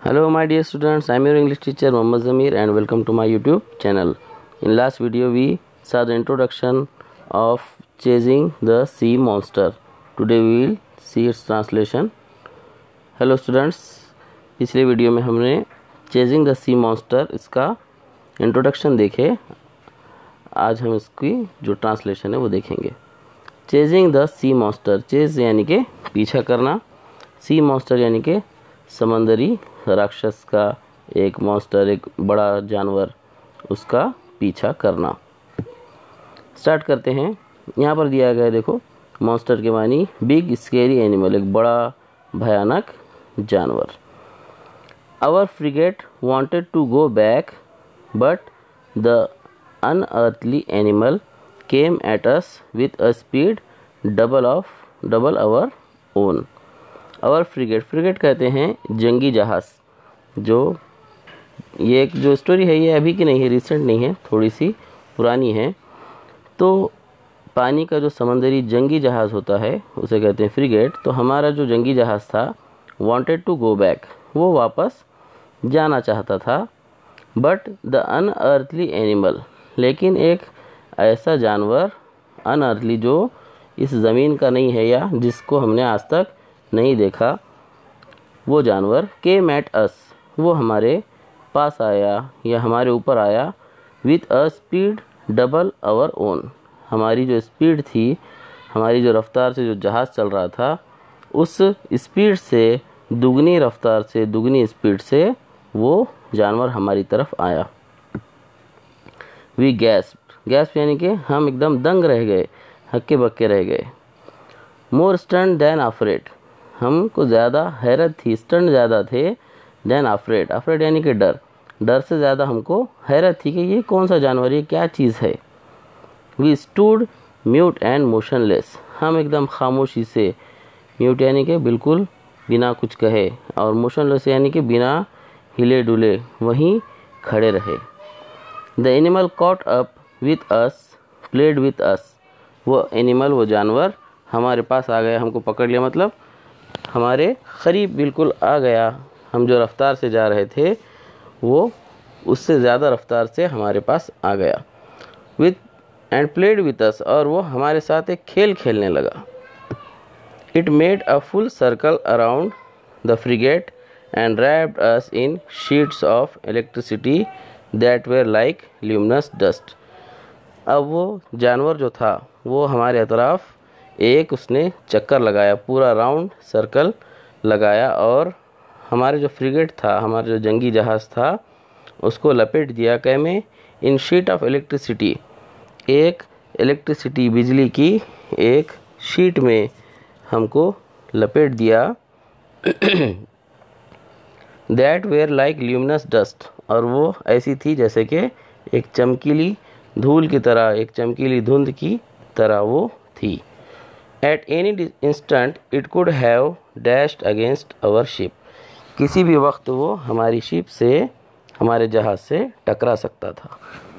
Hello my dear students, I am your English teacher Mohammad Zamir and welcome to my YouTube channel. In last video we saw the introduction of Chasing the Sea Monster. Today we will see its translation. Hello students, पिछले video में हमने Chasing the Sea Monster इसका introduction देखे. आज हम इसकी जो translation है वो देखेंगे. Chasing the Sea Monster, chase यानी के पीछा करना, सी मॉन्स्टर यानी के समंदरी राक्षस का, एक मॉन्स्टर एक बड़ा जानवर, उसका पीछा करना. स्टार्ट करते हैं. यहाँ पर दिया गया है, देखो, मॉन्स्टर के मानी बिग स्केरी एनिमल, एक बड़ा भयानक जानवर. Our frigate wanted to go back but the unearthly animal came at us with a speed double our own. Our frigate, frigate कहते हैं जंगी जहाज़. जो ये एक जो स्टोरी है ये अभी की नहीं है, रिसेंट नहीं है, थोड़ी सी पुरानी है. तो पानी का जो समंदरी जंगी जहाज़ होता है उसे कहते हैं फ्रिगेट. तो हमारा जो जंगी जहाज़ था वांटेड टू गो बैक, वो वापस जाना चाहता था. बट द अनअर्थली एनिमल, लेकिन एक ऐसा जानवर अनअर्थली जो इस ज़मीन का नहीं है या जिसको हमने आज तक नहीं देखा, वो जानवर केम एट अस, वो हमारे पास आया या हमारे ऊपर आया. With a speed double our own, हमारी जो स्पीड थी, हमारी जो रफ्तार से जो जहाज़ चल रहा था, उस स्पीड से दुगनी रफ्तार से, दुगनी स्पीड से वो जानवर हमारी तरफ आया. वी गैस्प यानी कि हम एकदम दंग रह गए, हक्के बक्के रह गए. मोर स्टन देन अफ्रेड, हमको ज़्यादा हैरत थी, स्टन ज़्यादा थे, देन अफ्रेड, अफ्रेड यानी कि डर, डर से ज़्यादा हमको हैरत थी कि ये कौन सा जानवर, ये क्या चीज़ है. We stood mute and motionless, हम एकदम खामोशी से, म्यूट यानी कि बिल्कुल बिना कुछ कहे, और मोशनलेस यानी कि बिना हिले डुले वहीं खड़े रहे. The animal caught up with us played with us, वो एनिमल, वो जानवर हमारे पास आ गया, हमको पकड़ लिया, मतलब हमारे करीब बिल्कुल आ गया. हम जो रफ्तार से जा रहे थे वो उससे ज़्यादा रफ्तार से हमारे पास आ गया. With and played with us, और वो हमारे साथ एक खेल खेलने लगा. It made a full circle around the frigate and wrapped us in sheets of electricity that were like luminous dust. अब वो जानवर जो था वो हमारे अतराफ एक उसने चक्कर लगाया, पूरा राउंड सर्कल लगाया, और हमारे जो फ्रिगेट था, हमारा जो जंगी जहाज़ था, उसको लपेट दिया कै में, इन शीट ऑफ इलेक्ट्रिसिटी, एक इलेक्ट्रिसिटी बिजली की एक शीट में हमको लपेट दिया. That were like luminous dust, और वो ऐसी थी जैसे कि एक चमकीली धूल की तरह, एक चमकीली धुंध की तरह वो थी. At any instant it could have dashed against our ship, किसी भी वक्त वो हमारी शिप से, हमारे जहाज़ से टकरा सकता था.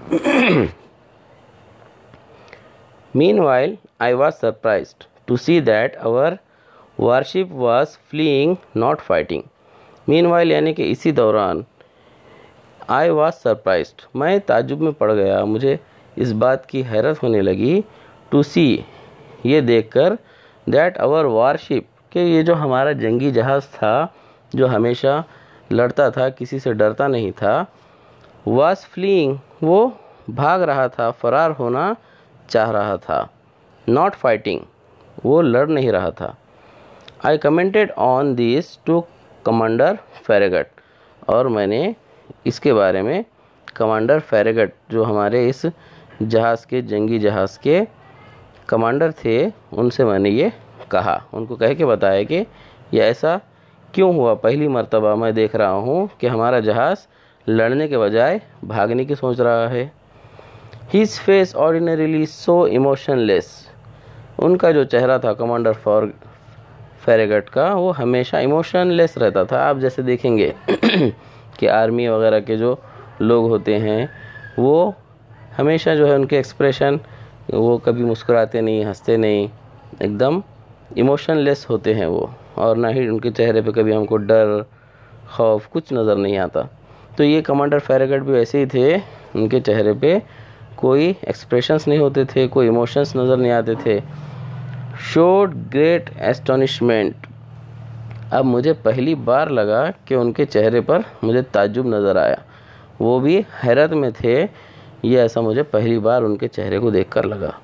Meanwhile, I was surprised to see that our warship was fleeing, not fighting. Meanwhile यानी कि इसी दौरान, I was surprised, मैं ताज्जुब में पड़ गया, मुझे इस बात की हैरत होने लगी, to see, ये देखकर, that our warship, कि ये जो हमारा जंगी जहाज़ था जो हमेशा लड़ता था, किसी से डरता नहीं था, was fleeing, वो भाग रहा था, फरार होना चाह रहा था, not fighting, वो लड़ नहीं रहा था. I commented on this to commander Farragut, और मैंने इसके बारे में कमांडर फेरेगट, जो हमारे इस जहाज़ के, जंगी जहाज़ के कमांडर थे, उनसे मैंने ये कहा, उनको कह के बताया कि ये ऐसा क्यों हुआ. पहली मर्तबा मैं देख रहा हूँ कि हमारा जहाज़ लड़ने के बजाय भागने की सोच रहा है. His face ordinarily so emotionless, उनका जो चेहरा था कमांडर फेरेगट का, वो हमेशा इमोशनलेस रहता था. आप जैसे देखेंगे कि आर्मी वगैरह के जो लोग होते हैं वो हमेशा जो है उनके एक्सप्रेशन, वो कभी मुस्कुराते नहीं, हंसते नहीं, एकदम इमोशनलेस होते हैं वो, और ना ही उनके चेहरे पे कभी हमको डर, खौफ, कुछ नज़र नहीं आता। तो ये कमांडर फैरागट भी वैसे ही थे, उनके चेहरे पे कोई एक्सप्रेशंस नहीं होते थे, कोई इमोशंस नज़र नहीं आते थे। शोड ग्रेट एस्टोनिशमेंट, अब मुझे पहली बार लगा कि उनके चेहरे पर मुझे ताज्जुब नज़र आया, वो भी हैरत में थे। ये ऐसा मुझे पहली बार उनके चेहरे को देखकर लगा।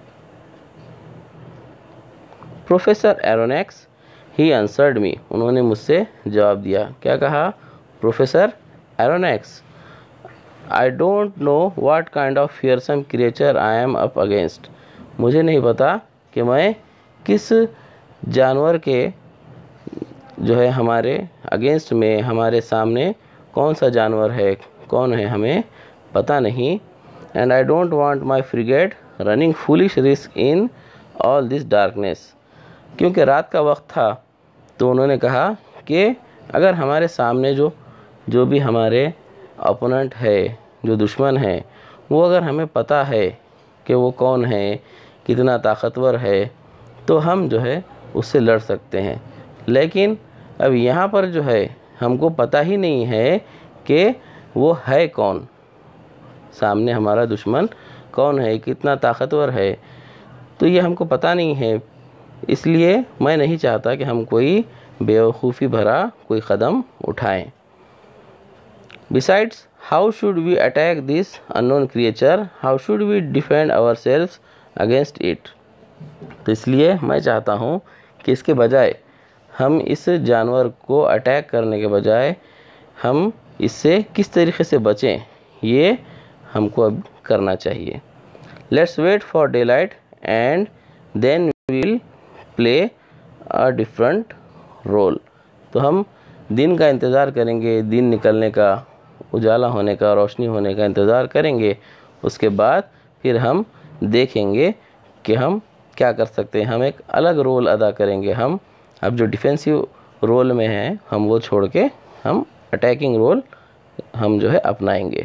प्रोफेसर एरोनेक्स, ही आंसर्ड मी, उन्होंने मुझसे जवाब दिया। क्या कहा? Professor Aronnax, I don't know what kind of fearsome creature I am up against, मुझे नहीं पता कि मैं किस जानवर के जो है हमारे अगेंस्ट में, हमारे सामने कौन सा जानवर है, कौन है, हमें पता नहीं। And I don't want my frigate running foolish risk in all this darkness, क्योंकि रात का वक्त था। तो उन्होंने कहा कि अगर हमारे सामने जो भी हमारे ओपोनेंट है, जो दुश्मन है, वो अगर हमें पता है कि वो कौन है, कितना ताकतवर है, तो हम जो है उससे लड़ सकते हैं। लेकिन अब यहाँ पर जो है हमको पता ही नहीं है कि वो है कौन, सामने हमारा दुश्मन कौन है, कितना ताकतवर है, तो ये हमको पता नहीं है। इसलिए मैं नहीं चाहता कि हम कोई बेवकूफ़ी भरा कोई कदम उठाएं। Besides, how should we attack this unknown creature? How should we defend ourselves against it? तो इसलिए मैं चाहता हूँ कि इसके बजाय हम इस जानवर को अटैक करने के बजाय हम इससे किस तरीके से बचें, ये हमको अब करना चाहिए। Let's wait for daylight and then we will play a different role. तो हम दिन का इंतज़ार करेंगे, दिन निकलने का, उजाला होने का, रोशनी होने का इंतज़ार करेंगे। उसके बाद फिर हम देखेंगे कि हम क्या कर सकते हैं। हम एक अलग रोल अदा करेंगे। हम अब जो डिफेंसिव रोल में हैं हम वो छोड़ के हम अटैकिंग रोल हम जो है अपनाएंगे।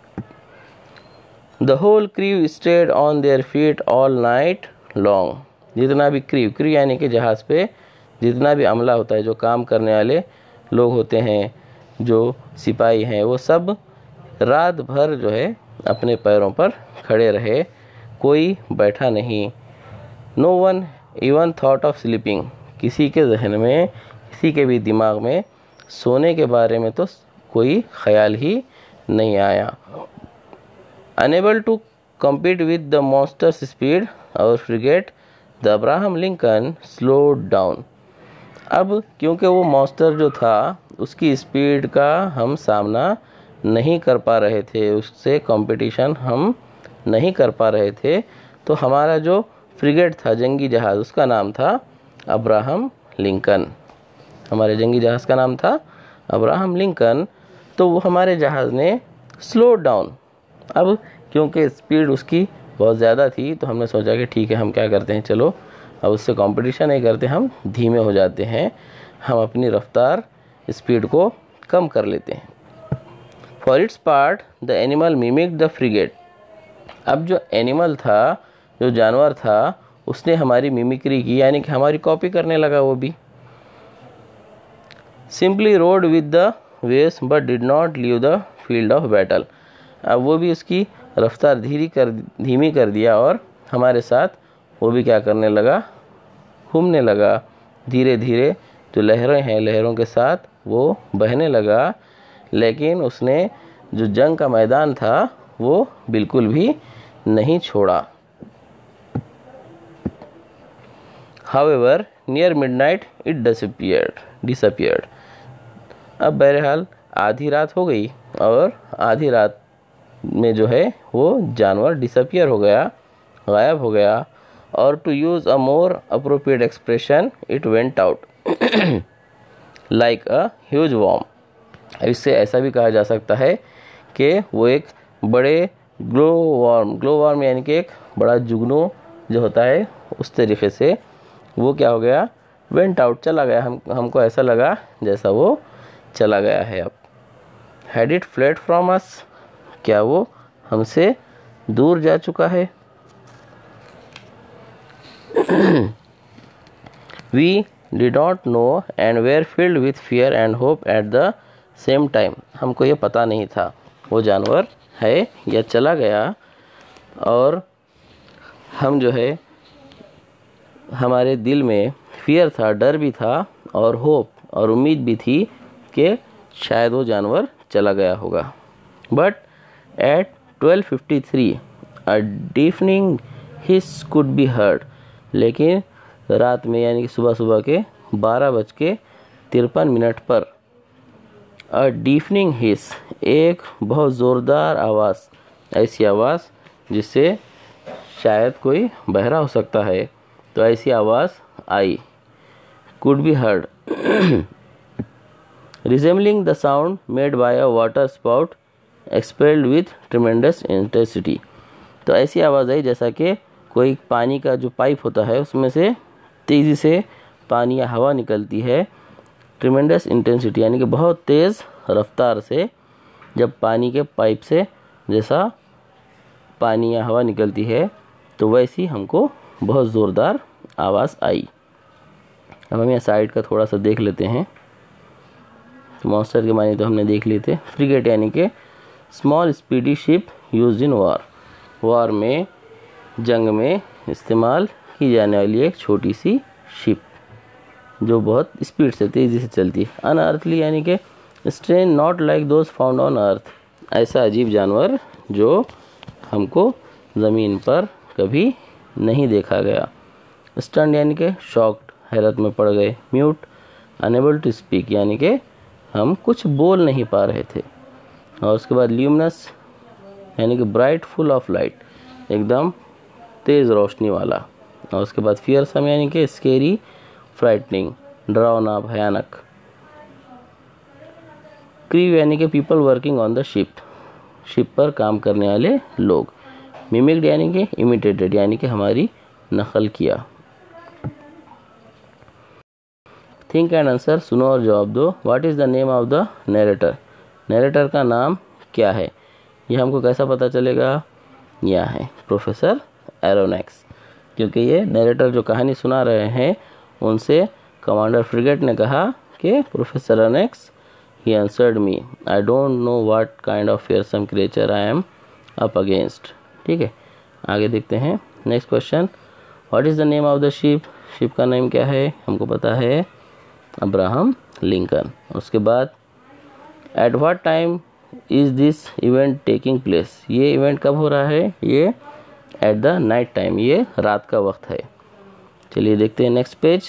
The whole crew stayed on their feet all night long, जितना भी क्रू यानी कि जहाज़ पे जितना भी अमला होता है, जो काम करने वाले लोग होते हैं, जो सिपाही हैं, वो सब रात भर जो है अपने पैरों पर खड़े रहे, कोई बैठा नहीं। No one even thought of sleeping, किसी के जहन में, किसी के भी दिमाग में सोने के बारे में तो कोई ख्याल ही नहीं आया। Unable to compete with the monster's speed, our frigate the Abraham Lincoln slowed down. अब क्योंकि वो मॉन्स्टर जो था उसकी स्पीड का हम सामना नहीं कर पा रहे थे, उससे कंपटीशन हम नहीं कर पा रहे थे, तो हमारा जो फ्रिगेट था, जंगी जहाज़, उसका नाम था अब्राहम लिंकन। हमारे जंगी जहाज़ का नाम था अब्राहम लिंकन। तो वो हमारे जहाज़ ने स्लो डाउन, अब क्योंकि स्पीड उसकी बहुत ज़्यादा थी तो हमने सोचा कि ठीक है, हम क्या करते हैं, चलो अब उससे कंपटीशन नहीं करते, हम धीमे हो जाते हैं, हम अपनी रफ्तार स्पीड को कम कर लेते हैं। For its part the animal mimic the frigate, अब जो एनिमल था, जो जानवर था, उसने हमारी मिमिक्री की, यानी कि हमारी कॉपी करने लगा। वो भी simply rode with the waves but did not leave the field of battle, अब वो भी उसकी रफ्तार धीमी कर दिया और हमारे साथ वो भी क्या करने लगा, घूमने लगा। धीरे धीरे जो लहरें हैं, लहरों के साथ वो बहने लगा, लेकिन उसने जो जंग का मैदान था वो बिल्कुल भी नहीं छोड़ा। However, near midnight it disappeared. अब बहरहाल आधी रात हो गई और आधी रात में जो है वो जानवर डिसअपियर हो गया, गायब हो गया। और to use a more appropriate expression, it went out like a huge worm. इससे ऐसा भी कहा जा सकता है कि वो एक बड़े ग्लो वार्म यानी कि एक बड़ा जुगनू जो होता है, उस तरीके से वो क्या हो गया, वेंट आउट, चला गया। हमको ऐसा लगा जैसा वो चला गया है। अब had it fled from us, क्या वो हमसे दूर जा चुका है। We did not know and were filled with fear and hope at the same time हमको ये पता नहीं था वो जानवर है या चला गया, और हम जो है हमारे दिल में फियर था, डर भी था, और होप और उम्मीद भी थी कि शायद वो जानवर चला गया होगा। But at 12:53 a deafening hiss could be heard, लेकिन रात में यानी कि सुबह के 12:53 पर अ डीफनिंग हिस, एक बहुत ज़ोरदार आवाज़, ऐसी आवाज़ जिससे शायद कोई बहरा हो सकता है, तो ऐसी आवाज़ आई, could be heard, resembling the sound made by a water spout expelled with tremendous intensity। तो ऐसी आवाज़ आई जैसा कि कोई पानी का जो पाइप होता है उसमें से तेज़ी से पानी या हवा निकलती है, ट्रिमेंडस इंटेंसिटी यानी कि बहुत तेज़ रफ्तार से, जब पानी के पाइप से जैसा पानी या हवा निकलती है तो वैसी हमको बहुत ज़ोरदार आवाज़ आई। अब हम यहाँ साइड का थोड़ा सा देख लेते हैं। तो मॉन्स्टर के माने तो हमने देख लिए थे। फ्रिगेट यानी कि small speedy ship used in war, war में, जंग में इस्तेमाल की जाने वाली एक छोटी सी शिप जो बहुत स्पीड से, तेज़ी से चलती है। अनअर्थली यानी कि strange not like those found on earth, ऐसा अजीब जानवर जो हमको ज़मीन पर कभी नहीं देखा गया। स्टन यानी कि शॉक्ड, हैरत में पड़ गए। म्यूट, अनेबल टू स्पीक यानी कि हम कुछ बोल नहीं पा रहे थे। और उसके बाद ल्यूमिनस यानी कि ब्राइट, फुल ऑफ लाइट, एकदम तेज़ रोशनी वाला। और उसके बाद फियरसम यानी कि स्केरी, फ्राइटनिंग, डरावना, भयानक। क्रीव यानी कि people working on the ship, ship पर काम करने वाले लोग। मिमिक्ड यानी कि इमिटेटेड यानी कि हमारी नकल किया। थिंक एंड आंसर, सुनो और जवाब दो। What is the name of the narrator, narrator का नाम क्या है? यह हमको कैसा पता चलेगा? यह है प्रोफेसर एरोनेक्स, क्योंकि ये नरेटर जो कहानी सुना रहे हैं उनसे कमांडर फ्रिगेट ने कहा कि professor Aronnax, he answered me, I don't know what kind of fearsome creature I am up against. ठीक है, आगे देखते हैं। Next question, what is the name of the ship, ship का नेम क्या है? हमको पता है, अब्राहम लिंकन। उसके बाद at what time is this event taking place, ये इवेंट कब हो रहा है? ये एट द नाइट टाइम, ये रात का वक्त है। चलिए देखते हैं next page.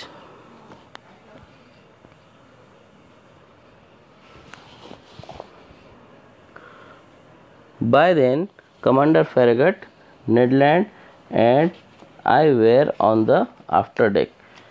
By then commander Farragut, Ned Land and I were on the after deck.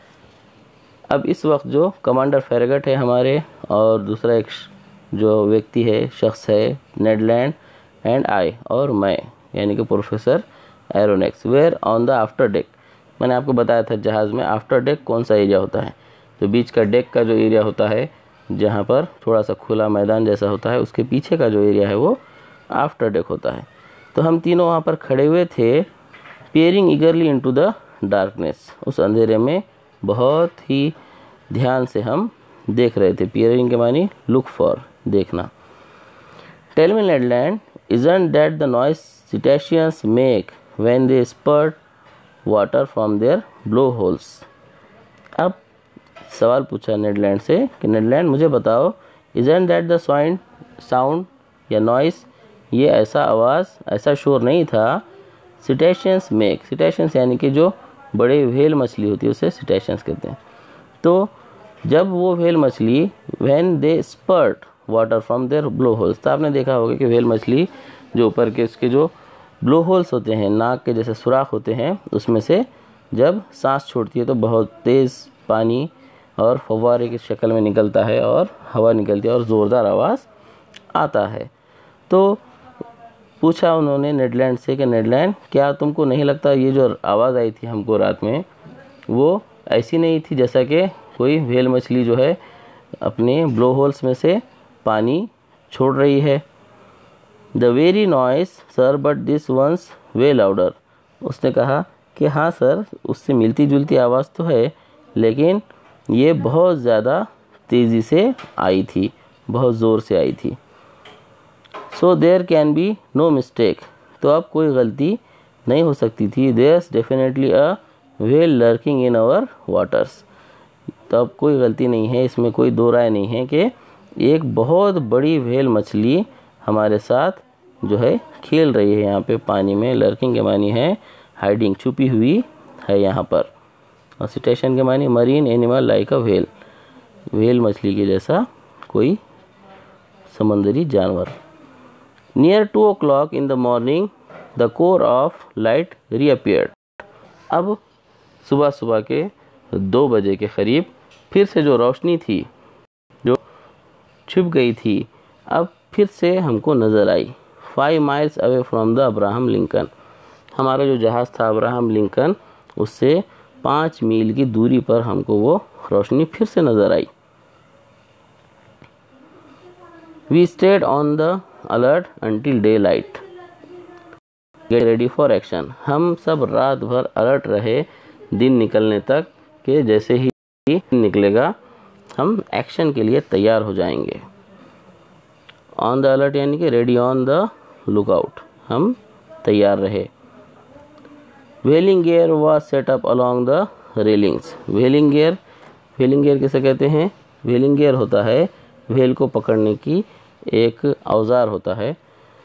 अब इस वक्त जो कमांडर फेरेगट है हमारे, और दूसरा एक जो व्यक्ति है, शख्स है, नेड लैंड एंड आई, और मैं यानी कि professor Aronnax, were on the after deck. मैंने आपको बताया था जहाज़ में आफ्टर डेक कौन सा एरिया होता है, तो बीच का डेक का जो एरिया होता है जहाँ पर थोड़ा सा खुला मैदान जैसा होता है, उसके पीछे का जो एरिया है वो आफ्टर डेक होता है। तो हम तीनों वहाँ पर खड़े हुए थे, peering eagerly into the darkness, उस अंधेरे में बहुत ही ध्यान से हम देख रहे थे। पेयरिंग के मानी लुक फॉर, देखना। Tell me Ned Land, isn't that the noise cetaceans make when they spurt water from their blow holes. अब सवाल पूछा नेडलैंड से कि नेडलैंड मुझे बताओ, इजंट दैट द साउंड या नॉइस, ये ऐसा आवाज़, ऐसा शोर नहीं था, सिटेशियंस मेक, सिटेशियंस यानी कि जो बड़े व्हेल मछली होती है उसे सिटेशियंस कहते हैं। तो जब वो व्हेल मछली when they spurt water from their blow holes, तो आपने देखा होगा कि व्हेल मछली जो ऊपर के उसके जो ब्लो होल्स होते हैं, नाक के जैसे सुराख होते हैं, उसमें से जब सांस छोड़ती है तो बहुत तेज़ पानी और फव्वारे की शक्ल में निकलता है और हवा निकलती है और ज़ोरदार आवाज़ आता है। तो पूछा उन्होंने नेडलैंड से कि नेडलैंड, क्या तुमको नहीं लगता ये जो आवाज़ आई थी हमको रात में वो ऐसी नहीं थी जैसा कि कोई व्हेल मछली जो है अपने ब्लो होल्स में से पानी छोड़ रही है? The very noise sir, but this one's way louder. उसने कहा कि हाँ सर, उससे मिलती जुलती आवाज़ तो है, लेकिन ये बहुत ज़्यादा तेज़ी से आई थी बहुत ज़ोर से आई थी। So there can be no mistake, तो अब कोई गलती नहीं हो सकती थी। There's definitely a whale lurking in our waters, तो अब कोई गलती नहीं है, इसमें कोई दो राय नहीं है कि एक बहुत बड़ी व्हेल मछली हमारे साथ जो है खेल रही है यहाँ पे पानी में। लर्किंग के मानी है हाइडिंग, छुपी हुई है यहाँ पर, और सिटेशन के मानी marine animal like a whale, whale मछली के जैसा कोई समंदरी जानवर। Near 2 o'clock in the morning the core of light reappeared, अब सुबह सुबह के 2 बजे के करीब फिर से जो रोशनी थी जो छिप गई थी, अब फिर से हमको नज़र आई। 5 miles away from the Abraham Lincoln, हमारा जो जहाज़ था अब्राहम लिंकन, उससे 5 मील की दूरी पर हमको वो रोशनी फिर से नज़र आई। We stayed on the alert until daylight, get ready for action, हम सब रात भर अलर्ट रहे दिन निकलने तक कि जैसे ही निकलेगा हम एक्शन के लिए तैयार हो जाएंगे। ऑन द अलर्ट यानी कि रेडी ऑन द लुकआउट, हम तैयार रहे। Whaling gear was set up along the railings, whaling gear किसे कहते हैं? व्हेलिंग गियर होता है व्हेल को पकड़ने की एक औजार होता है।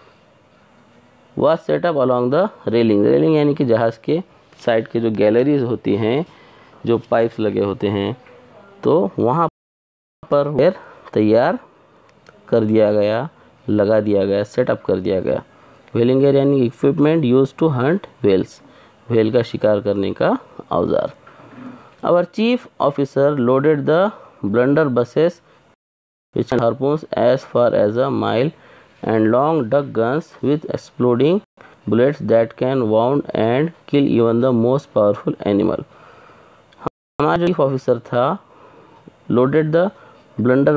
Was set up along the railing, railing यानी कि जहाज़ के साइड के जो गैलरीज होती हैं, जो पाइप्स लगे होते हैं, तो वहाँ पर व्हेल तैयार कर दिया गया, लगा दिया गया, सेटअप कर दिया गया। व्हेलिंग गियर यानी equipment use to hunt whales, whale का शिकार करने का औजार। Our chief officer loaded the blunderbusses which had harpoons as far as a mile and long duck guns with exploding bullets that can wound and kill even the most powerful animal। हमारा chief officer था loaded the blunder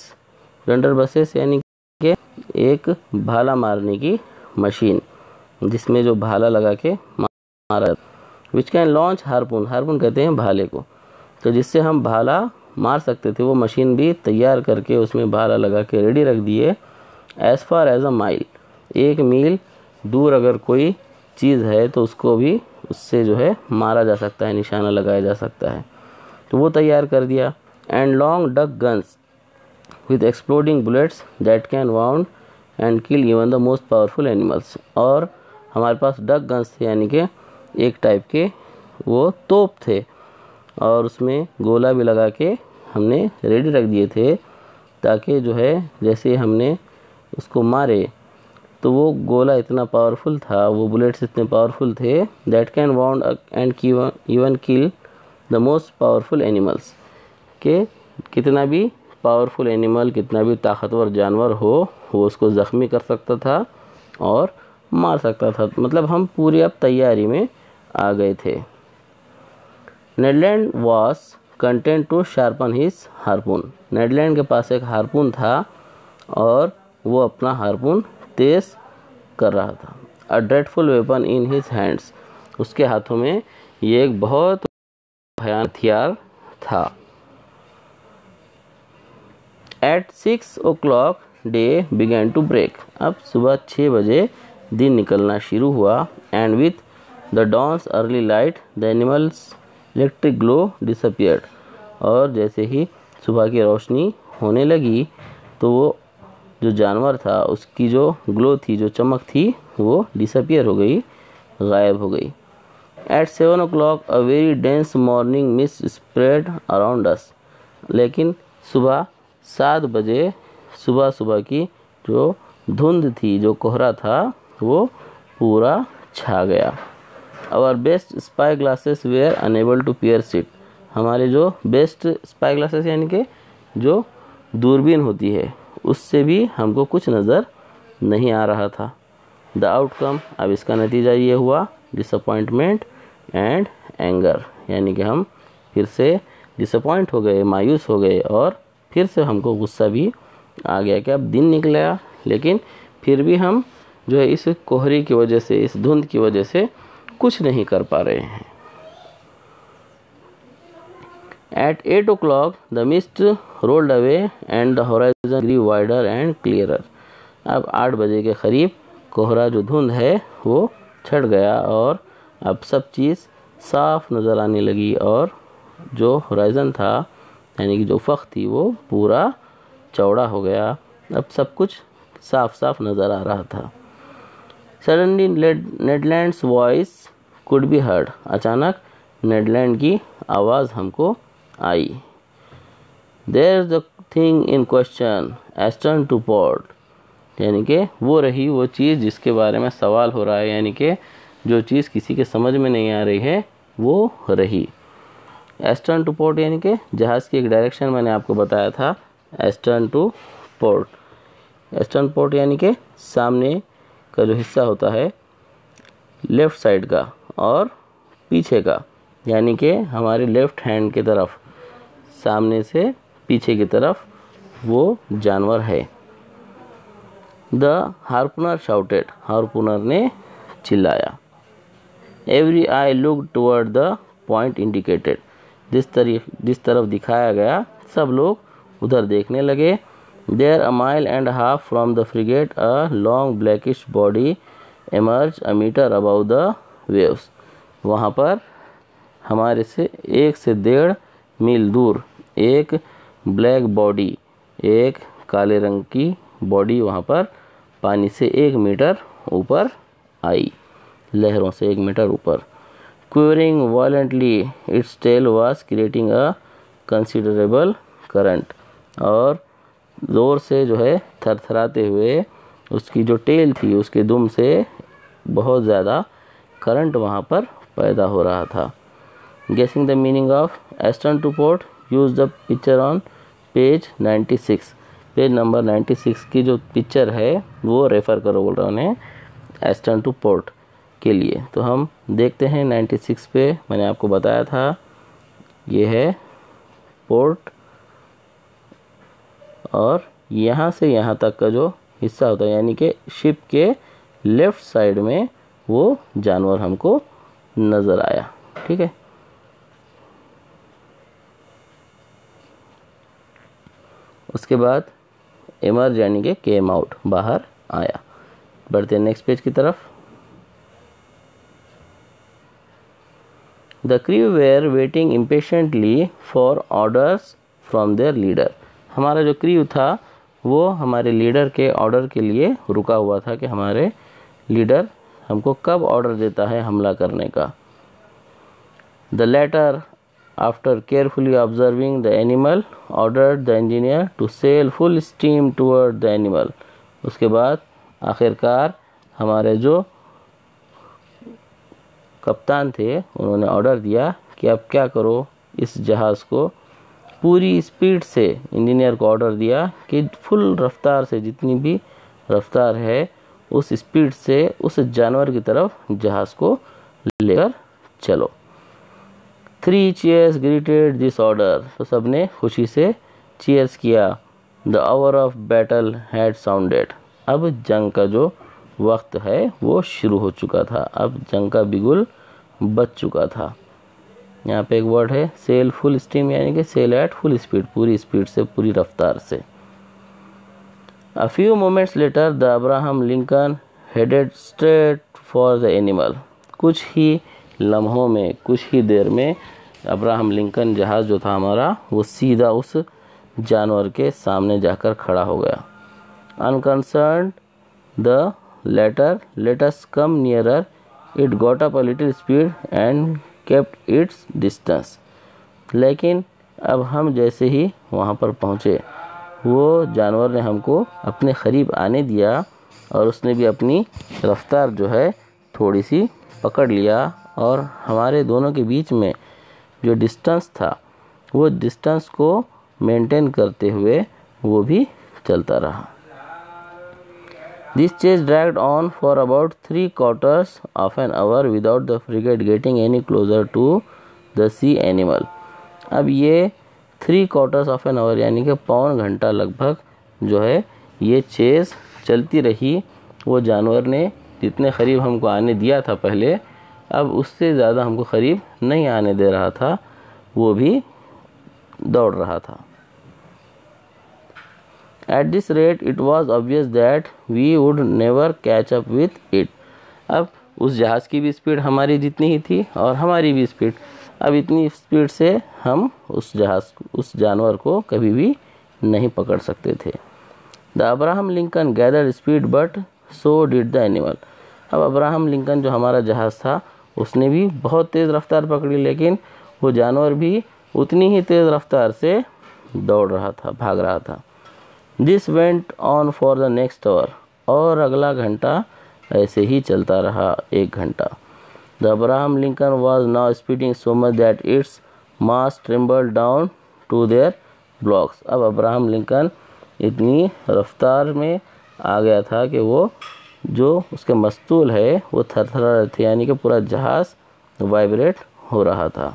buses यानी कि एक भाला मारने की machine, जिसमें जो भाला लगा के मारा, which can launch harpoon, harpoon कहते हैं भाले को, तो जिससे हम भाला मार सकते थे, वो मशीन भी तैयार करके उसमें भाला लगा के रेडी रख दिए। As far as a mile, 1 मील दूर अगर कोई चीज़ है तो उसको भी उससे जो है मारा जा सकता है, निशाना लगाया जा सकता है, तो वो तैयार कर दिया। And long duck guns with exploding bullets that can wound and kill even the most powerful animals, और हमारे पास डक गन्स थे यानी कि एक टाइप के वो तोप थे, और उसमें गोला भी लगा के हमने रेडी रख दिए थे, ताकि जो है जैसे हमने उसको मारे तो वो गोला इतना पावरफुल था, वो बुलेट्स इतने पावरफुल थे, that can wound and even kill the most powerful animals, के कितना भी पावरफुल एनिमल, कितना भी ताकतवर जानवर हो, वो उसको ज़ख्मी कर सकता था और मार सकता था। मतलब हम पूरी अब तैयारी में आ गए थे। Ned Land was content to sharpen his harpoon, Ned Land के पास एक हार्पून था और वो अपना हार्पून तेज कर रहा था। A dreadful weapon in his hands, उसके हाथों में ये एक बहुत भयानक हथियार था। At 6 o'clock day began to break, अब सुबह 6 बजे दिन निकलना शुरू हुआ। And with the dawn's early light the animal's electric glow disappeared, और जैसे ही सुबह की रोशनी होने लगी तो वो जो जानवर था उसकी जो ग्लो थी, जो चमक थी, वो डिसअपियर हो गई, गायब हो गई। At 7 o'clock a very dense morning mist spread around us, लेकिन सुबह 7 बजे सुबह की जो धुंध थी, जो कोहरा था, वो पूरा छा गया। Our best spy glasses were unable to pierce it, हमारे जो बेस्ट स्पाई ग्लासेस यानी कि जो दूरबीन होती है, उससे भी हमको कुछ नज़र नहीं आ रहा था। द आउटकम, अब इसका नतीजा ये हुआ, डिसअपॉइंटमेंट एंड एंगर, यानी कि हम फिर से डिसअपॉइंट हो गए, मायूस हो गए, और फिर से हमको गुस्सा भी आ गया कि अब दिन निकला, लेकिन फिर भी हम जो है इस कोहरे की वजह से, इस धुंध की वजह से कुछ नहीं कर पा रहे हैं। At 8 o'clock, the mist rolled away and the horizon grew wider and clearer. अब 8 बजे के करीब कोहरा जो धुंध है वो छट गया और अब सब चीज़ साफ नज़र आने लगी और जो होराइज़न था यानी कि जो अफ़क़ थी वो पूरा चौड़ा हो गया। अब सब कुछ साफ साफ नज़र आ रहा था। Suddenly Ned Land's voice could be heard. अचानक नेडलैंड की आवाज़ हमको आई। There's the thing in question, astern to port. यानी कि वो रही वो चीज़ जिसके बारे में सवाल हो रहा है, यानी कि जो चीज़ किसी के समझ में नहीं आ रही है वो रही। एस्टर्न टू पोर्ट यानी कि जहाज़ की एक डायरेक्शन मैंने आपको बताया था, astern to port. Astern port यानी कि सामने का जो हिस्सा होता है लेफ़्ट साइड का और पीछे का, यानी कि हमारे लेफ़्ट हैंड की तरफ, सामने से पीछे की तरफ वो जानवर है। द हार्पूनर शाउटेड, हार्पूनर ने चिल्लाया। Every eye look toward the point indicated, जिस तरफ दिखाया गया सब लोग उधर देखने लगे। There a mile and half from the frigate a long blackish body emerge a metre above the waves. वहाँ पर हमारे से 1 से 1.5 मील दूर एक ब्लैक बॉडी, एक काले रंग की बॉडी वहाँ पर पानी से 1 मीटर ऊपर आई, लहरों से 1 मीटर ऊपर। Quivering violently, its tail was creating a considerable current. और ज़ोर से जो है थरथराते हुए उसकी जो टेल थी उसके दुम से बहुत ज़्यादा करंट वहाँ पर पैदा हो रहा था। Guessing the meaning of astern to port, use the picture on page 96. Page number 96 की जो पिक्चर है वो रेफ़र करो बोल रहा हूँ उन्हें एस्टर्न टू पोर्ट के लिए। तो हम देखते हैं 96 पे मैंने आपको बताया था ये है पोर्ट और यहाँ से यहाँ तक का जो हिस्सा होता है यानी कि शिप के लेफ़्ट साइड में वो जानवर हमको नज़र आया। ठीक है, उसके बाद एमर्ज यानी कि केम आउट, बाहर आया। बढ़ते हैं नेक्स्ट पेज की तरफ। The crew were waiting impatiently for orders from their leader. हमारा जो क्रू था वो हमारे लीडर के ऑर्डर के लिए रुका हुआ था कि हमारे लीडर हमको कब ऑर्डर देता है हमला करने का। The latter, after carefully observing the animal, ordered the engineer to sail full steam toward the animal. उसके बाद आखिरकार हमारे जो कप्तान थे उन्होंने ऑर्डर दिया कि अब क्या करो, इस जहाज़ को पूरी स्पीड से, इंजीनियर को ऑर्डर दिया कि फुल रफ्तार से, जितनी भी रफ्तार है उस स्पीड से उस जानवर की तरफ जहाज़ को लेकर चलो। 3 cheers greeted this order. तो सबने खुशी से चीयर्स किया। The hour of battle had sounded. अब जंग का जो वक्त है वो शुरू हो चुका था, अब जंग का बिगुल बज चुका था। यहाँ पे एक वर्ड है सेल फुल स्टीम यानी कि सेल एट फुल स्पीड, पूरी स्पीड से, पूरी रफ्तार से। A few moments later the Abraham Lincoln headed straight for the animal. कुछ ही लम्हों में, कुछ ही देर में अब्राहम लिंकन जहाज़ जो था हमारा वो सीधा उस जानवर के सामने जाकर खड़ा हो गया। Unconcerned the latter let us come nearer. It got up a little speed and kept its distance. लेकिन अब हम जैसे ही वहाँ पर पहुँचे वो जानवर ने हमको अपने करीब आने दिया और उसने भी अपनी रफ्तार जो है थोड़ी सी पकड़ लिया और हमारे दोनों के बीच में जो डिस्टेंस था वो डिस्टेंस को मेंटेन करते हुए वो भी चलता रहा। This chase dragged on for about 3/4 of an hour without the frigate getting any closer to the sea animal. अब ये 3/4 of an hour यानी कि पौन घंटा लगभग जो है ये चेस चलती रही। वो जानवर ने जितने करीब हमको आने दिया था पहले, अब उससे ज़्यादा हमको करीब नहीं आने दे रहा था। वो भी दौड़ रहा था। At this rate it was obvious that we would never catch up with it. अब उस जहाज़ की भी स्पीड हमारी जितनी ही थी और हमारी भी स्पीड, अब इतनी स्पीड से हम उस जानवर को कभी भी नहीं पकड़ सकते थे। The Abraham Lincoln gathered speed but so did the animal. अब अब्राहम लिंकन जो हमारा जहाज़ था उसने भी बहुत तेज़ रफ्तार पकड़ी, लेकिन वो जानवर भी उतनी ही तेज़ रफ्तार से दौड़ रहा था, भाग रहा था। This went on for the next hour. और अगला घंटा ऐसे ही चलता रहा, 1 घंटा। The Abraham Lincoln was now speeding so much that its mast trembled down to their blocks. अब अब्राहम लिंकन इतनी रफ्तार में आ गया था कि वो जो उसके मस्तूल है वो थरथरा रहे थे, यानी कि पूरा जहाज़ वाइब्रेट हो रहा था।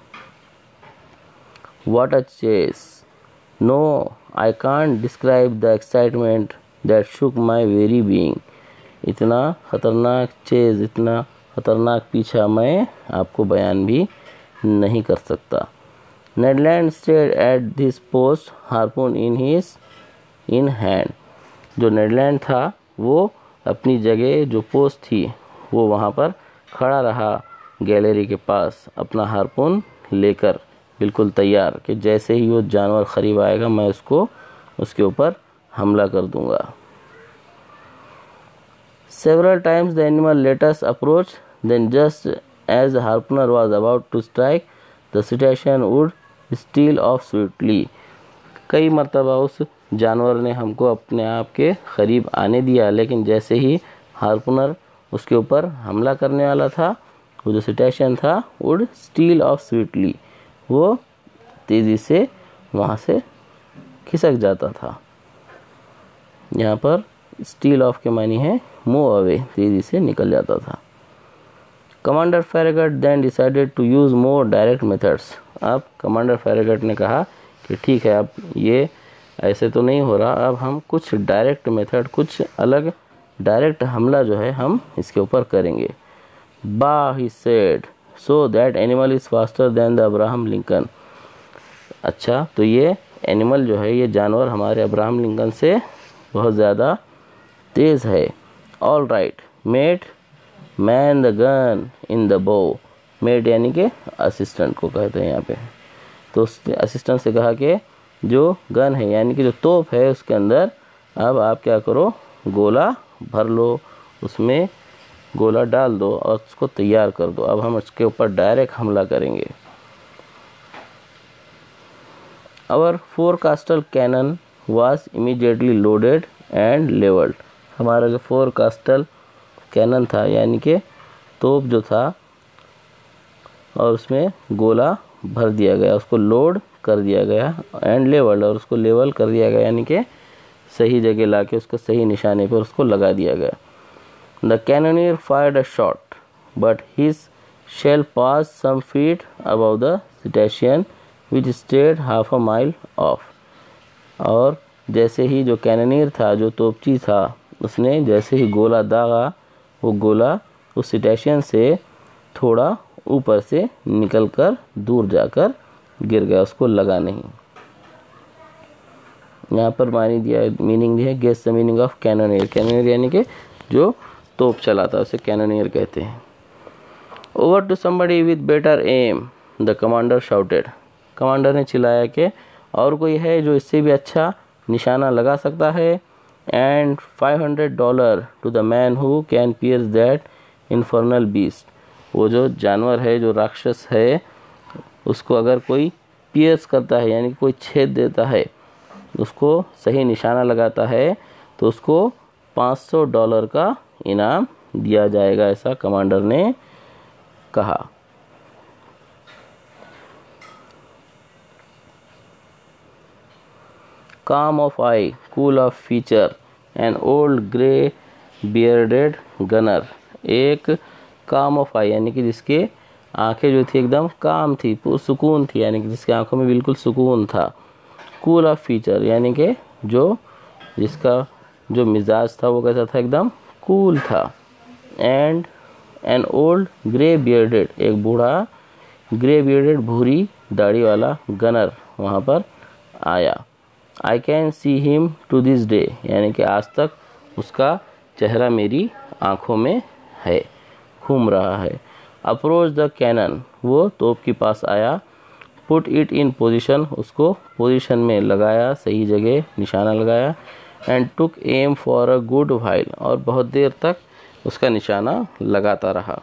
What a chase! No, I can't describe the excitement that shook my very being. इतना खतरनाक चेज, इतना खतरनाक पीछा मैं आपको बयान भी नहीं कर सकता। Ned Land stayed at this post, harpoon in hand. जो नेडलैंड था वो अपनी जगह जो पोस्ट थी वो वहाँ पर खड़ा रहा गैलरी के पास, अपना हार्पून लेकर बिल्कुल तैयार कि जैसे ही वो जानवर करीब आएगा मैं उसको उसके ऊपर हमला कर दूंगा। Several times the animal let us approach, then just as the harpooner was about to strike, the cetacean would steal off swiftly. कई मर्तबा उस जानवर ने हमको अपने आप के करीब आने दिया, लेकिन जैसे ही हार्पूनर उसके ऊपर हमला करने वाला था वो जो सिटेशियन था would steal off swiftly, वो तेज़ी से वहाँ से खिसक जाता था। यहाँ पर स्टील ऑफ के मानी है मूव अवे, तेज़ी से निकल जाता था। Commander Farragut then decided to use more direct methods. अब कमांडर फेरेगट ने कहा कि ठीक है, अब ये ऐसे तो नहीं हो रहा, अब हम कुछ डायरेक्ट मेथड, कुछ अलग डायरेक्ट हमला जो है हम इसके ऊपर करेंगे। Bah he said, so that animal is faster than the Abraham Lincoln. अच्छा, तो ये एनिमल जो है, ये जानवर हमारे अब्राहम लिंकन से बहुत ज़्यादा तेज़ है। All right mate, man the gun in the bow. Mate यानी कि असिस्टेंट को कहते हैं यहाँ पे। तो असिस्टेंट से कहा कि जो गन है यानी कि जो तोप है उसके अंदर अब आप क्या करो, गोला भर लो, उसमें गोला डाल दो और उसको तैयार कर दो। अब हम उसके ऊपर डायरेक्ट हमला करेंगे। Our forecastle cannon was immediately loaded and levelled. हमारा जो फोरकास्टल कैनन था यानी कि तोप जो था और उसमें गोला भर दिया गया, उसको लोड कर दिया गया, एंड लेवल्ड, और उसको लेवल कर दिया गया यानी कि सही जगह लाके उसको सही निशाने पर उसको लगा दिया गया। The cannoneer fired a shot, but his shell passed some feet above the cetacean, which stayed half a mile off. और जैसे ही जो कैनोनियर था, जो तोपची था, उसने जैसे ही गोला दागा, वो गोला उस सिटेशियन से थोड़ा ऊपर से निकलकर दूर जाकर गिर गया, उसको लगा नहीं। यहाँ पर मीनिंग दिया है, guess the meaning of cannoneer. Cannoneer यानी कि जो तोप चलाता, उसे कैनोनियर कहते हैं। Over to somebody with better aim, the commander shouted. Commander ने चिल्लाया कि और कोई है जो इससे भी अच्छा निशाना लगा सकता है। And $500 to the man who can pierce that infernal beast. वो जो जानवर है, जो राक्षस है, उसको अगर कोई पियर्स करता है यानी कोई छेद देता है, उसको सही निशाना लगाता है, तो उसको $500 का इनाम दिया जाएगा, ऐसा कमांडर ने कहा। Calm of eye, cool of feature, an old grey bearded gunner. एक काम ऑफ आई यानी कि जिसके आंखें जो थी एकदम काम थी, सुकून थी, यानी कि जिसकी आंखों में बिल्कुल सुकून था। कूल ऑफ फीचर यानी कि जिसका जो मिजाज था वो कैसा था, एकदम कूल था। And an old grey bearded, एक बूढ़ा ग्रे बियर्डेड भूरी दाढ़ी वाला गनर, वहाँ पर आया। I can see him to this day, यानी कि आज तक उसका चेहरा मेरी आँखों में है, घूम रहा है। अप्रोच द कैनन, वो तोप के पास आया। पुट इट इन पोजिशन, उसको पोजिशन में लगाया, सही जगह निशाना लगाया। And took aim for a good while, और बहुत देर तक उसका निशाना लगाता रहा।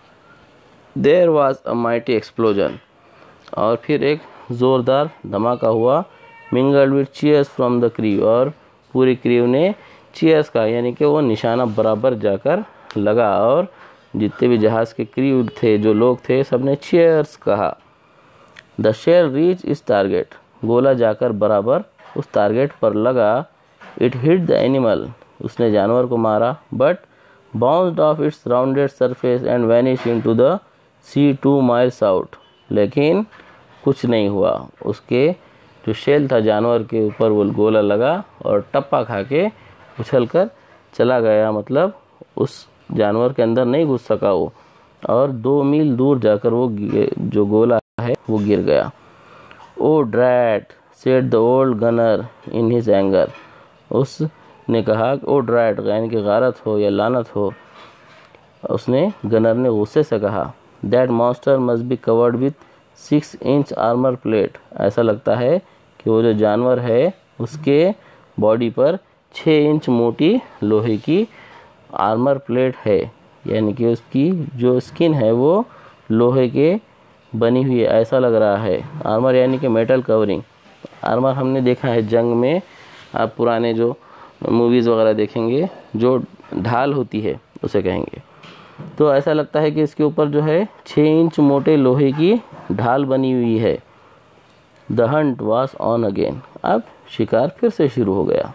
There was a mighty explosion, और फिर एक ज़ोरदार धमाका हुआ। Mingled with cheers from the crew, और पूरी क्रू ने चीयर्स का, यानी कि वो निशाना बराबर जाकर लगा, और जितने भी जहाज़ के क्रू थे, जो लोग थे, सब ने चीयर्स कहा। The shell reach its target, गोला जाकर बराबर उस टारगेट पर लगा। इट हिट द एनिमल, उसने जानवर को मारा। But bounced off its rounded surface and vanish into the sea 2 miles out, लेकिन कुछ नहीं हुआ। उसके जो शेल था जानवर के ऊपर वो गोला लगा और टप्पा खा के उछल कर चला गया, मतलब उस जानवर के अंदर नहीं घुस सका वो, और 2 मील दूर जाकर वो जो गोला है वो गिर गया। Oh drat said the old gunner in his anger, उसने कहा ओ ड्रैट, यानी कि गारत हो या लानत हो, उसने गनर ने गुस्से से कहा। That monster must be covered with 6 inch armour plate, ऐसा लगता है कि वो जो जानवर है उसके बॉडी पर 6 इंच मोटी लोहे की आर्मर प्लेट है, यानी कि उसकी जो स्किन है वो लोहे के बनी हुई है, ऐसा लग रहा है। आर्मर यानी कि मेटल कवरिंग। आर्मर हमने देखा है जंग में, आप पुराने जो मूवीज़ वगैरह देखेंगे, जो ढाल होती है उसे कहेंगे। तो ऐसा लगता है कि इसके ऊपर जो है 6 इंच मोटे लोहे की ढाल बनी हुई है। The hunt was on again, अब शिकार फिर से शुरू हो गया।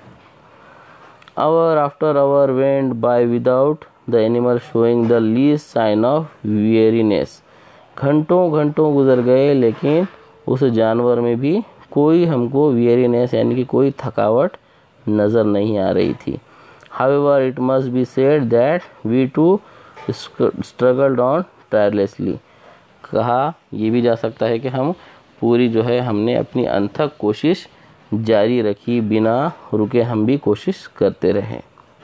Hour after hour went by without the animal showing the least sign of weariness, घंटों घंटों गुजर गए, लेकिन उस जानवर में भी कोई हमको वेरीनेस, यानी कि कोई थकावट नज़र नहीं आ रही थी। However it must be said that we too struggled on tirelessly, कहा ये भी जा सकता है कि हम पूरी जो है हमने अपनी अनथक कोशिश जारी रखी, बिना रुके हम भी कोशिश करते रहे।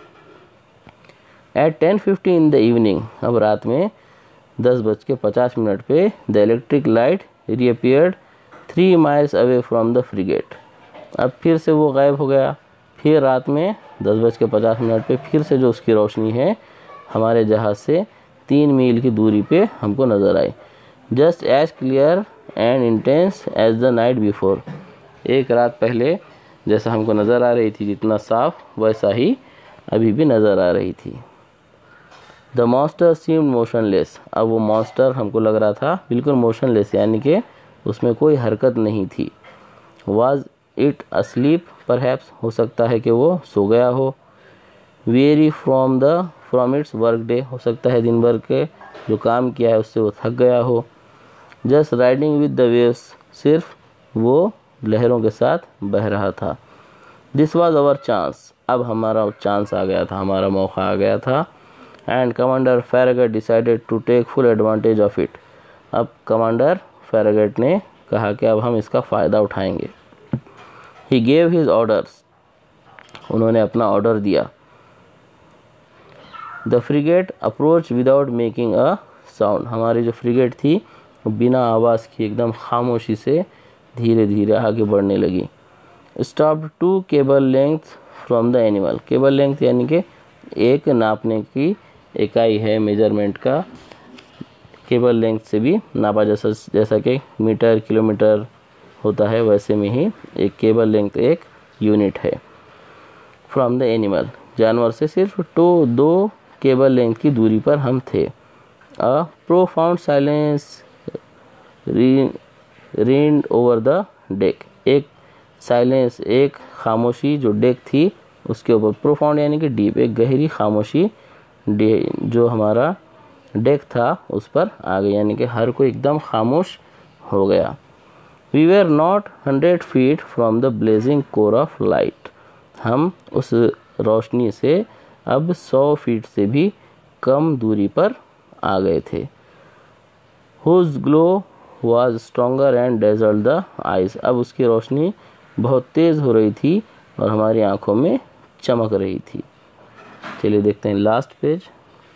एट 10:50 इन द इवनिंग, अब रात में 10:50 पे the electric light reappeared 3 miles away from the frigate, अब फिर से वो गायब हो गया। फिर रात में 10:50 पे फिर से जो उसकी रोशनी है हमारे जहाज़ से 3 मील की दूरी पे हमको नज़र आई। Just as clear and intense as the night before, एक रात पहले जैसा हमको नज़र आ रही थी, जितना साफ वैसा ही अभी भी नज़र आ रही थी। द मॉन्स्टर सीम्ड मोशनलेस, अब वो मॉन्स्टर हमको लग रहा था बिल्कुल मोशनलेस, यानी कि उसमें कोई हरकत नहीं थी। वाज इट अस्लीप परहैप्स, हो सकता है कि वो सो गया हो। Weary from its work day, हो सकता है दिन भर के जो काम किया है उससे वो थक गया हो। Just riding with the waves, सिर्फ वो लहरों के साथ बह रहा था। दिस वाज आवर चांस, अब हमारा चांस आ गया था, हमारा मौका आ गया था। And commander Farragut decided to take full advantage of it, अब कमांडर फैरागट ने कहा कि अब हम इसका फ़ायदा उठाएंगे। ही गेव हिज ऑर्डर्स, उन्होंने अपना ऑर्डर दिया। The frigate approach without making a sound, हमारी जो फ्रिगेट थी वो बिना आवाज़ की एकदम खामोशी से धीरे धीरे आगे बढ़ने लगी। Stopped 2 cable length from the animal, cable length यानी कि एक नापने की इकाई है, मेजरमेंट का केबल लेंथ से भी नापा, जैसा कि मीटर किलोमीटर होता है, वैसे में ही एक केबल लेंथ एक यूनिट है। फ्रॉम द एनिमल, जानवर से सिर्फ 2 केबल लेंथ की दूरी पर हम थे। A profound silence reigned over the deck, एक साइलेंस, एक खामोशी जो डेक थी उसके ऊपर, प्रोफाउंड यानी कि डीप, एक गहरी खामोशी जो हमारा डेक था उस पर आ गई, यानी कि हर कोई एकदम खामोश हो गया। We were not 100 feet from the blazing core of light, हम उस रोशनी से अब 100 फीट से भी कम दूरी पर आ गए थे। Whose glow was stronger and dazzled the eyes. अब उसकी रोशनी बहुत तेज़ हो रही थी और हमारी आंखों में चमक रही थी। चलिए देखते हैं last page.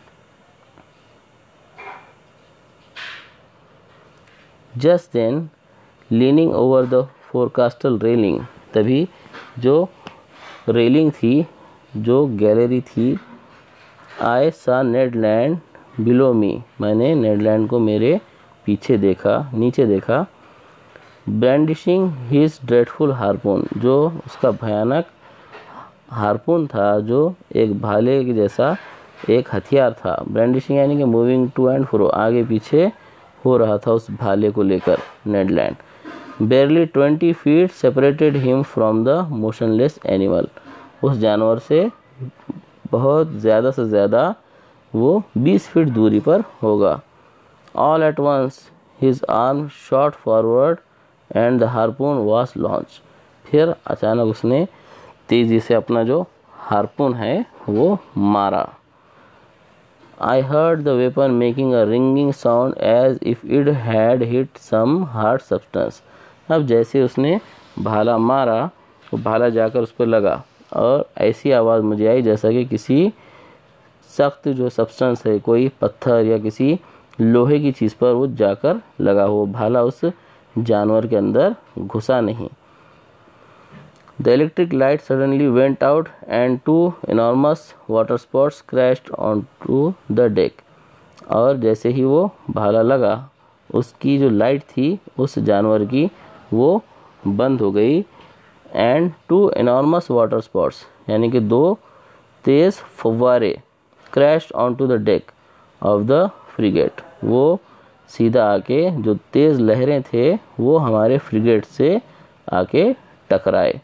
Just then, leaning over the forecastle railing, तभी जो रेलिंग थी, जो गैलरी थी, I saw Ned Land below me, मैंने नेड लैंड को मेरे पीछे देखा, नीचे देखा। ब्रैंडिशिंग हिज ड्रेडफुल हार्पून, जो उसका भयानक हार्पून था, जो एक भाले के जैसा एक हथियार था। ब्रैंडिशिंग यानी कि मूविंग टू एंड फ्रो, आगे पीछे हो रहा था उस भाले को लेकर Ned Land. Barely 20 feet separated him from the motionless animal, उस जानवर से बहुत ज़्यादा से ज़्यादा वो 20 फीट दूरी पर होगा। All at once his arm shot forward and the harpoon was launched, फिर अचानक उसने तेज़ी से अपना जो हार्पून है वो मारा। I heard the weapon making a ringing sound as if it had hit some hard substance. अब जैसे उसने भाला मारा, वो भाला जाकर उस पर लगा और ऐसी आवाज़ मुझे आई जैसा कि किसी सख्त जो सब्सटेंस है, कोई पत्थर या किसी लोहे की चीज़ पर वो जाकर लगा हो। भाला उस जानवर के अंदर घुसा नहीं। The electric light suddenly went out and two enormous water spots crashed onto the deck. और जैसे ही वो भाला लगा, उसकी जो लाइट थी उस जानवर की वो बंद हो गई। And two enormous water spots, यानी कि दो तेज़ फव्वारे crashed onto the deck of the frigate, वो सीधा आके जो तेज़ लहरें थे वो हमारे फ्रिगेट से आके टकराए।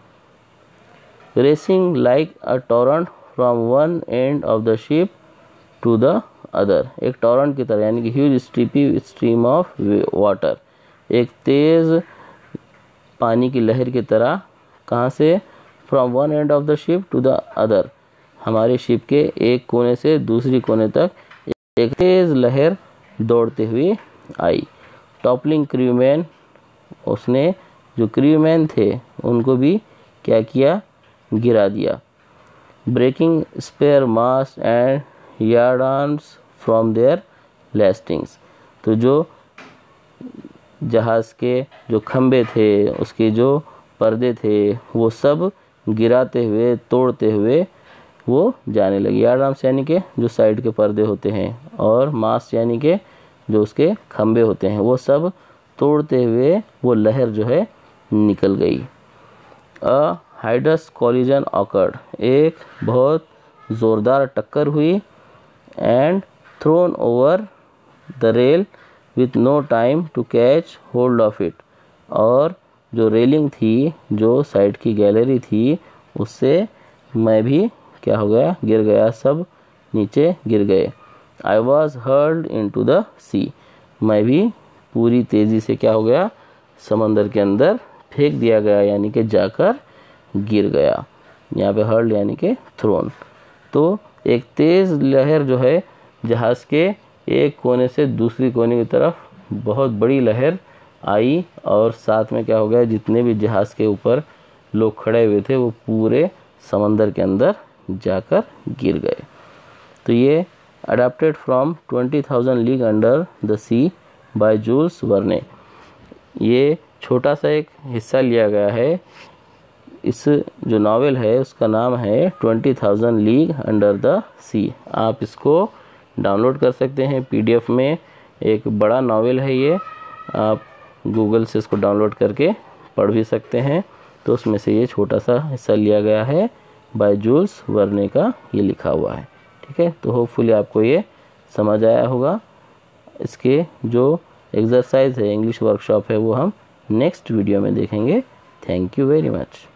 Racing like a torrent from one end of the ship to the other, एक टॉरेंट की तरह, यानी कि huge stripy stream of water, एक तेज़ पानी की लहर की तरह। कहाँ से? From one end of the ship to the other, हमारे शिप के एक कोने से दूसरी कोने तक एक तेज़ लहर दौड़ते हुए आई। टॉपलिंग क्रूमैन, उसने जो क्रूमैन थे उनको भी क्या किया? गिरा दिया। Breaking spare mast and yard arms from their lashings, तो जो जहाज़ के जो खंबे थे, उसके जो पर्दे थे, वो सब गिराते हुए तोड़ते हुए वो जाने लगे। यार्ड आर्म्स यानी कि जो साइड के पर्दे होते हैं, और मास्ट यानी कि जो उसके खंबे होते हैं, वो सब तोड़ते हुए वो लहर जो है निकल गई। हाइड्रस कॉलिजन ऑकर्ड, एक बहुत ज़ोरदार टक्कर हुई। And thrown over the rail with no time to catch hold of it, और जो रेलिंग थी, जो साइड की गैलरी थी, उससे मैं भी क्या हो गया? गिर गया, सब नीचे गिर गए। I was hurled into the sea, मैं भी पूरी तेज़ी से क्या हो गया? समंदर के अंदर फेंक दिया गया, यानी कि जाकर गिर गया। यहाँ पे हर्ल्ड यानी कि थ्रोन। तो एक तेज़ लहर जो है जहाज़ के एक कोने से दूसरी कोने की तरफ बहुत बड़ी लहर आई, और साथ में क्या हो गया? जितने भी जहाज़ के ऊपर लोग खड़े हुए थे वो पूरे समंदर के अंदर जाकर गिर गए। तो ये adapted from 20,000 league under the sea by Jules Verne, ये छोटा सा एक हिस्सा लिया गया है। इस जो नावल है उसका नाम है 20,000 लीग अंडर द सी। आप इसको डाउनलोड कर सकते हैं PDF में, एक बड़ा नावल है ये, आप गूगल से इसको डाउनलोड करके पढ़ भी सकते हैं। तो उसमें से ये छोटा सा हिस्सा लिया गया है, बाय जूल्स वर्ने का ये लिखा हुआ है। ठीक है, तो होपफुली आपको ये समझ आया होगा। इसके जो एक्सरसाइज है, इंग्लिश वर्कशॉप है, वो हम नेक्स्ट वीडियो में देखेंगे। Thank you very much.